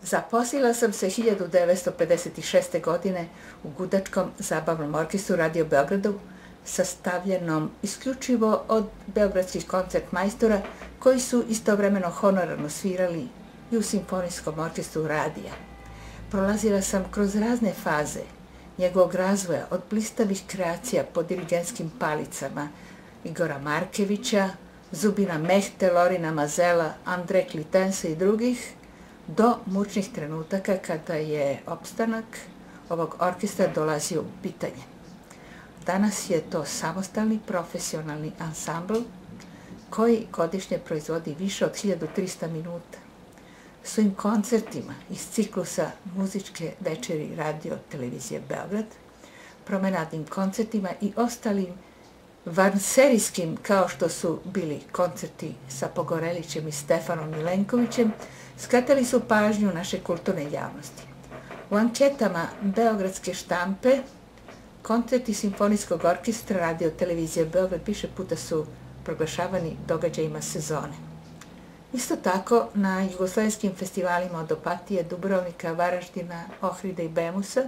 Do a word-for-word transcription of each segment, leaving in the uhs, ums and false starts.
Zaposlila sam se hiljadu devetsto pedeset šeste. godine u Gudačkom zabavnom orkestru Radio Beogradu, sastavljenom isključivo od beogradskih koncertmajstora koji su istovremeno honorarno svirali i u simfonijskom orkestru radija. Prolazila sam kroz razne faze njegovog razvoja, od blistavih kreacija po dirigentskim palicama Igora Markevića, Zubina Mehte, Lorina Mazela, Andre Klitensa i drugih, do mučnih trenutaka kada je opstanak ovog orkestra dolazio u pitanje. Danas je to samostalni profesionalni ansambl koji godišnje proizvodi više od hiljadu trista minuta. Svojim koncertima iz ciklusa Muzičke večeri Radio Televizije Beograd, promenadnim koncertima i ostalim vanserijskim, kao što su bili koncerti sa Pogorelićem i Stefanom Milenkovićem, skratili su pažnju naše kulturne javnosti. U anketama Beogradske štampe koncerti Simfonijskog orkestra Radio Televizije Beograd više puta su proglašavani događajima sezone. Isto tako, na jugoslovenskim festivalima od Opatije, Dubrovnika, Varaždina, Ohrida i Bemusa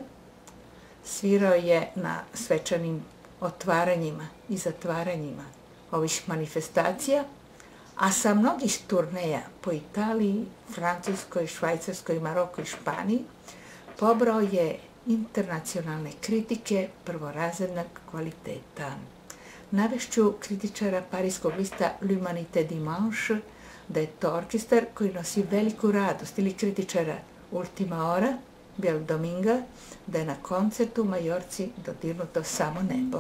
svirao je na svečanim otvaranjima i zatvaranjima ovih manifestacija, a sa mnogih turneja po Italiji, Francuskoj, Švajcarskoj, Maroku i Španiji pobrao je internacionalne kritike prvorazrednog kvaliteta. Navešću kritičara parijskog lista L'Humanité Dimanche da je to orkestar koji nosi veliku radost, ili kritičara Ultima Hora, Bjel Dominga, da je na koncertu u Majorci dodirnuto samo nebo.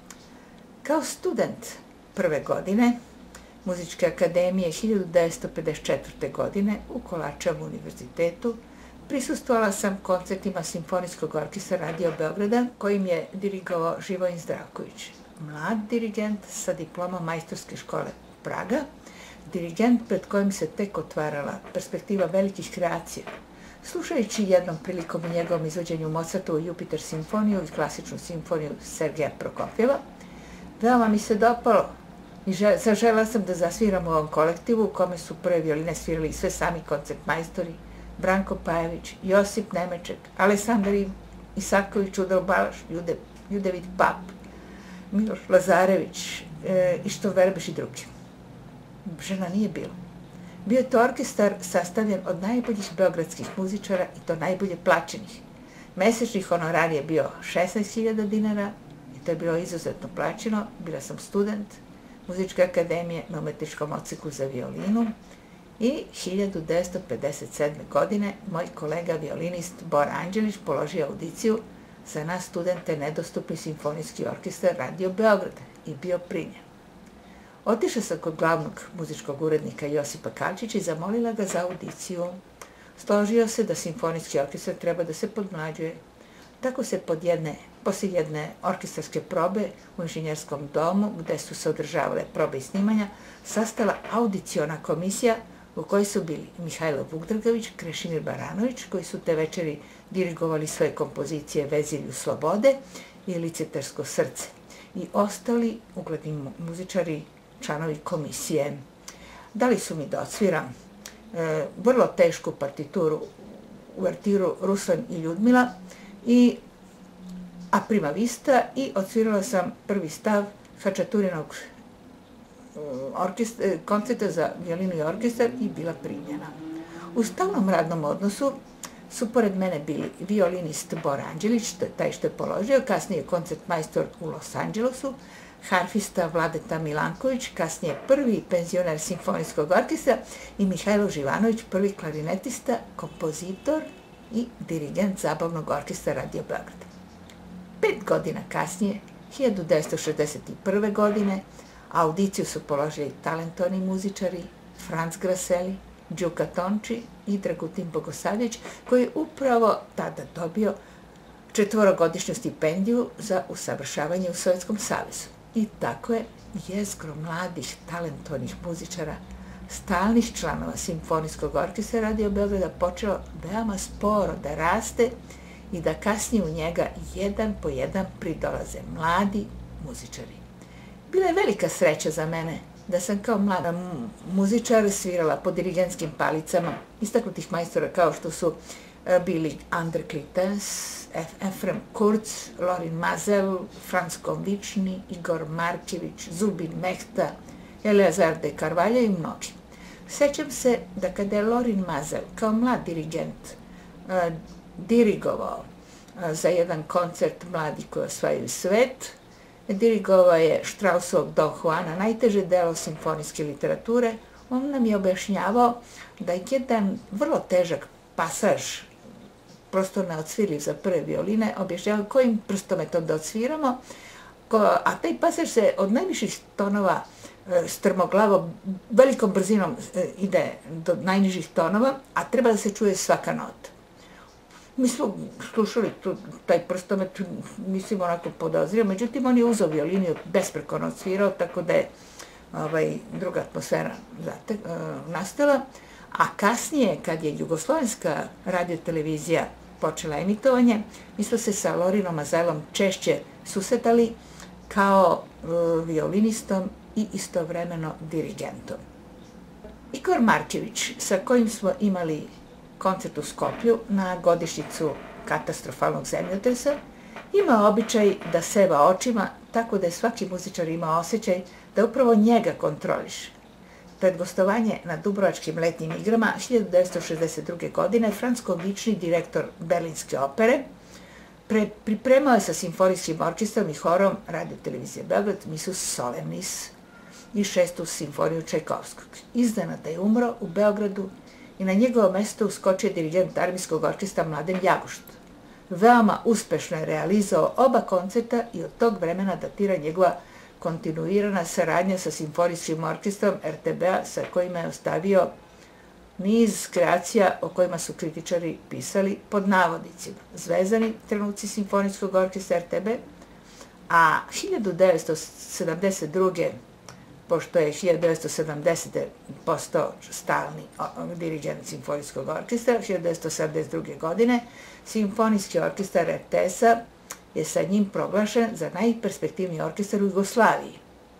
Kao student prve godine Muzičke akademije hiljadu devetsto pedeset četvrte. godine u Kolačevom univerzitetu prisustvovala sam koncertima Simfonijskog orkestra Radio Beograda, kojim je dirigovao Živojin Zdravković, mlad dirigent sa diplomom majstorske škole Praga, dirigent pred kojim se tek otvarala perspektiva velikih kreacija. Slušajući jednom prilikom u njegovom izvođenju Mozartovu Jupiter simfoniju i klasičnu simfoniju Sergeja Prokofjeva, veoma mi se dopalo i zaželela sam da zasviram u ovom kolektivu u kome su prve violine svirali sve sami koncertmajstori, Branko Pajević, Josip Nemeček, Aleksandar Isaković, Udal Balaš, Ljudevid Pap, Miloš Lazarević, Išto Verbeš i drugi. Žena nije bilo. Bio je to orkestar sastavljen od najboljih beogradskih muzičara i to najbolje plaćenih. Mesečni honorar je bio šesnaest hiljada dinara i to je bilo izuzetno plaćeno. Bila sam student Muzičke akademije na umetničkom odseku za violinu i hiljadu devetsto pedeset sedme. godine moj kolega violinist Bor Anđelić položio audiciju za nas studente nedostupni Simfonijski orkestar Radio Beograda i bio primljen. Otišla sam kod glavnog muzičkog urednika Josipa Kalčića i zamolila ga za audiciju. Složio se da Simfonijski orkestar treba da se podmlađuje. Tako se pod jedne, poslije jedne orkestarske probe u inženjerskom domu, gde su se održavale probe i snimanja, sastala audiciona komisija u kojoj su bili Mihajlo Vukdragović, Krešimir Baranović, koji su te večeri dirigovali svoje kompozicije Vezilju slobode i Licitarsko srce, i ostali ugledni muzičari, članovi komisije. Dali su mi da odsviram e, vrlo tešku partituru, uvertiru Ruslan i Ljudmila i A prima vista, i odsvirala sam prvi stav Hačaturinog koncerta za violinu i orkestar i bila primljena. U stalnom radnom odnosu su pored mene bili violinist Bor Anđelić, to je taj što je položio, kasnije koncertmajstor u Los Angelesu, harfista Vladeta Milanković, kasnije prvi penzioner Simfonijskog orkestra, i Mihajlo Živanović, prvi klarinetista, kompozitor i dirigent Zabavnog orkestra Radio Beograda. Pet godina kasnije, hiljadu devetsto šezdeset prve. godine, audiciju su položili talentovani muzičari Franc Graseli, Đuka Tonči i Dragutin Bogosavljević, koji je upravo tada dobio četvorogodišnju stipendiju za usavršavanje u Sovjetskom savezu. I tako je jezgro mladih, talentovnih muzičara, stalnih članova Simfonijskog orkestra Radio Beograda počelo veoma sporo da raste i da kasnije u njega jedan po jedan pridolaze mladi muzičari. Bila je velika sreća za mene da sam kao mlada muzičar svirala po dirigentskim palicama istaknutih majstora kao što su bili Andre Klitens, Efrem Kurz, Lorin Mazel, Franz Konvični, Igor Markević, Zubin Mehta, Eleazar de Carvalho i mnogi. Sećam se da kada je Lorin Mazel kao mlad dirigent dirigovao za jedan koncert Mladi koji osvajaju svet, dirigovao je Straussovog Don Juana, najteže delo simfonijske literature. On nam je objašnjavao da je jedan vrlo težak pasaž, prosto neodsvirljiv za prve violine, objašnjavao kojim prstometom da odsviramo, a taj pasaž se od najviših tonova strmoglavo, velikom brzinom ide do najnižih tonova, a treba da se čuje svaka nota. Mi smo slušali taj prstomet, mislim, onako podozrio, međutim, on je uzao violinu i besprekorno odsvirao, tako da je druga atmosfera nastala. A kasnije, kad je Jugoslovenska radiotelevizija počela emitovanje, mi smo se sa Lorinom Mazelom češće susetali kao violinistom i istovremeno dirigentom. Igor Markević, sa kojim smo imali koncert u Skoplju na godišnjicu katastrofalnog zemljotresa, ima običaj da seva očima, tako da je svaki muzičar imao osjećaj da upravo njega kontroliše. Pred gostovanje na Dubrovačkim letnjim igrama hiljadu devetsto šezdeset druge. godine Franz Konvični, direktor Berlinske opere, pripremao je sa simfonijskim orkestrom i horom Radio-televizije Beograd Misus Solemnis i šestu simfoniju Čajkovskog. Iznenada je umro u Beogradu i na njegovo mesto uskočio dirigent armijskog orkestra Mladen Jagušt. Veoma uspešno je realizao oba koncerta i od tog vremena datira njegova kontinuirana saradnja sa simfonijskim orkestrom er te be-a, sa kojima je ostavio niz kreacija o kojima su kritičari pisali pod navodnicima. Zvezani trenuci simfonijskog orkestra er te be, a hiljadu devetsto sedamdeset druge. pošto je hiljadu devetsto sedamdesete. postao stalni dirigent simfonijskog orkestra, hiljadu devetsto sedamdeset druge. godine simfonijski orkestar er te es-a je sa njim proglašen za najperspektivniji orkestar u Jugoslaviji.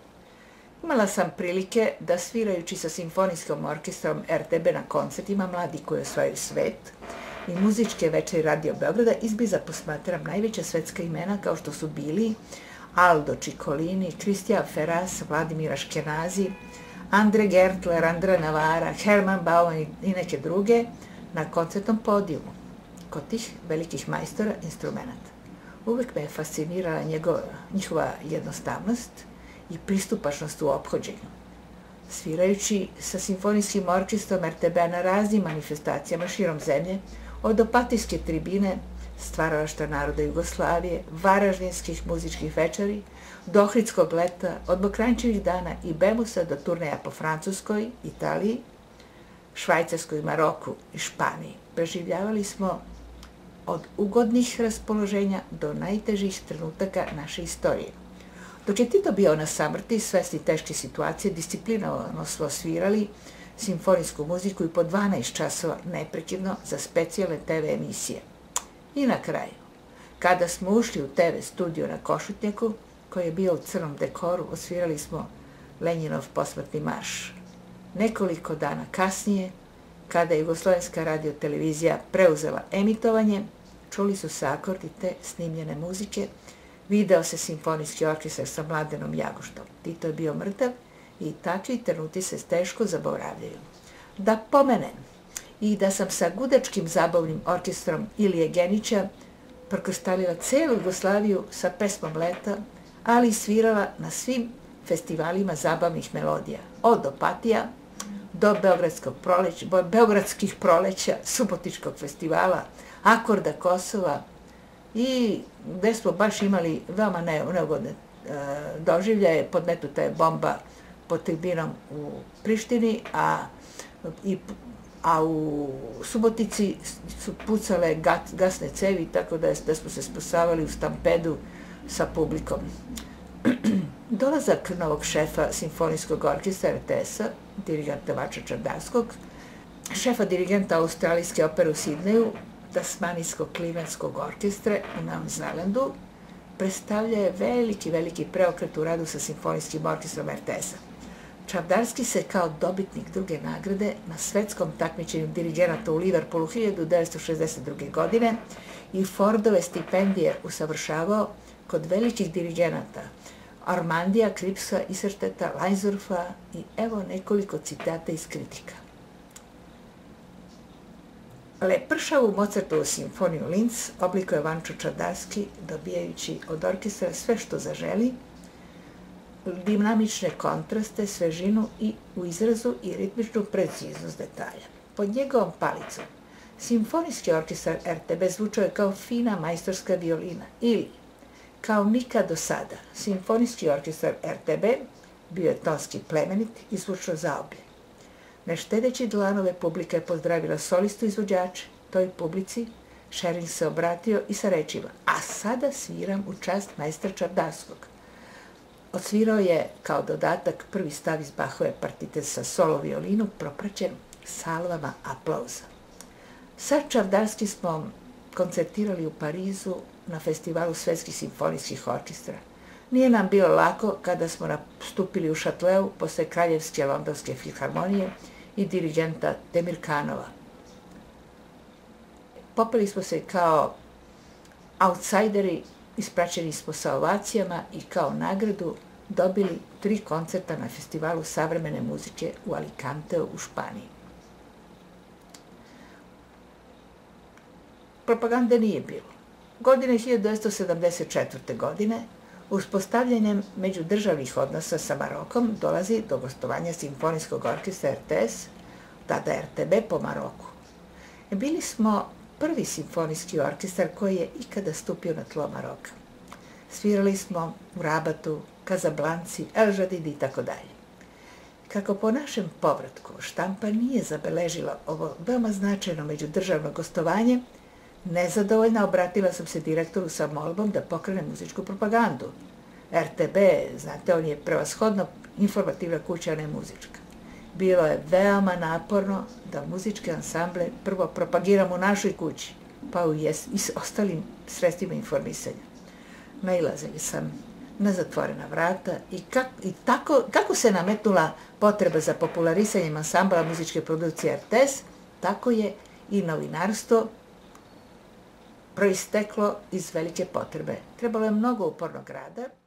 Imala sam prilike da svirajući sa simfonijskom orkestrom er te be na koncertima Mladi koji osvajaju svet i muzičke večeri Radio Beograda izbliza posmatram najveća svetska imena kao što su bili Aldo Ciccolini, Cristian Ferras, Vladimir Ashkenazi, Andre Gertler, Andrea Navara, Herman Bauman i neke druge na koncertnom podijumu kod tih velikih majstora instrumenta. Uvek me je fascinirala njihova jednostavnost i pristupačnost u ophođenju. Svirajući sa simfonijskim orkestrom er te be na raznim manifestacijama širom zemlje, od Opatijske tribine, stvaralaštva naroda Jugoslavije, varaždinskih muzičkih večeri, do Ohridskog leta, od Mokranjčevih dana i Bemusa do turneja po Francuskoj, Italiji, Švajcarskoj, Maroku i Španiji. Preživljavali smo od ugodnih raspoloženja do najtežih trenutaka naše istorije. Dok je Tito bio na samrti, svesni teške situacije, disciplinovano smo svirali simfonijsku muziku i po dvanaest časova neprekidno za specijalne te ve emisije. I na kraju, kada smo ušli u te ve studio na Košutnjaku, koji je bio u crnom dekoru, osvirali smo Lenjinov posmrtni marš. Nekoliko dana kasnije, kada je Jugoslovenska radio-televizija preuzela emitovanje, čuli su se akordi te snimljene muzike, video se simfonijski orkestar sa Mladenom Jaguštom. Tito je bio mrtav i takvi trenuci se teško zaboravljaju. Da pomenem i da sam sa gudačkim zabavnim orkestrom Ilije Genića prokrstalila celu Jugoslaviju sa pesmom Leta, ali i svirala na svim festivalima zabavnih melodija, od Opatija do Beogradskih proleća, Subotičkog festivala, Akorda Kosova i gde smo baš imali veoma neugodne doživljaje. Podmetnuta je bomba pod tribinom u Prištini, a u Subotici su pucale gasne cevi, tako da smo se spasavali u stampedu sa publikom. Dolazak novog šefa simfonijskog orkestra er te es-a, dirigenta Vača Čardarskog, šefa dirigenta Australijske opere u Sidneju, Tasmanijskog klimatskog orkestra u Novom Zelandu, predstavlja veliki, veliki preokret u radu sa simfonijskim orkestrom er te es-a. Čavdarski se kao dobitnik druge nagrade na svetskom takmičenju dirigenata u Liverpoolu hiljadu devetsto šezdeset druge. godine i Fordove stipendije usavršavao kod velikih dirigenata Armandija, Kripsa, Isersteta, Lajnzorfa i evo nekoliko citata iz kritika. Lepršavu Mozartovu simfoniju Linz oblikuje Vančo Čavdarski, dobijajući od orkestra sve što zaželi, dinamične kontraste, svežinu i u izrazu i ritmičnu preciznost detalja. Pod njegovom palicom simfonijski orkestar er te be zvučao je kao fina majstorska violina ili, kao nikad do sada, simfonijski orkestar er te be bio je tonski plemenit i zvučno zaobljen. Ne štedeći dlanove, publika je pozdravila solistu izvođače. Toj publici Schering se obratio i sa rečima: "A sada sviram u čast majstra Čavdarskog." Odsvirao je kao dodatak prvi stav iz Bachove partite sa solo violinu, propraćen salvama aplauza. Sa Čavdarskim smo koncertirali u Parizu na festivalu svetskih simfonijskih orkestra. Nije nam bilo lako kada smo nastupili u Šatleu posle Kraljevske londonske filharmonije i dirigenta Demirkanova. Popeli smo se kao autsajderi, ispraćeni smo sa ovacijama i kao nagradu dobili tri koncerta na festivalu savremene muzike u Alicanteu u Španiji. Propagande nije bilo. Godine hiljadu devetsto sedamdeset četvrte. godine, uspostavljanjem međudržavnih odnosa sa Marokom, dolazi do gostovanja simfonijskog orkestra er te es, tada er te be, po Maroku. Bili smo prvi simfonijski orkestar koji je ikada stupio na tlo Maroka. Svirali smo u Rabatu, Kazablanci, El Jadidi i tako dalje. Kako po našem povratku štampa nije zabeležila ovo veoma značajno međudržavno gostovanje, nezadovoljna obratila sam se direktoru sa molbom da pokrene muzičku propagandu. er te be, znate, on je prevashodno informativna kuća, a ne muzička. Bilo je veoma naporno da muzičke ansamble prvo propagiramo u našoj kući, pa i s ostalim sredstvima informisanja. Nailazili sam na zatvorena vrata i, kak, i tako, kako se nametnula potreba za popularisanjem ansambla muzičke produkcije er te es, tako je i novinarstvo proisteklo iz velike potrebe. Trebalo je mnogo upornog rada.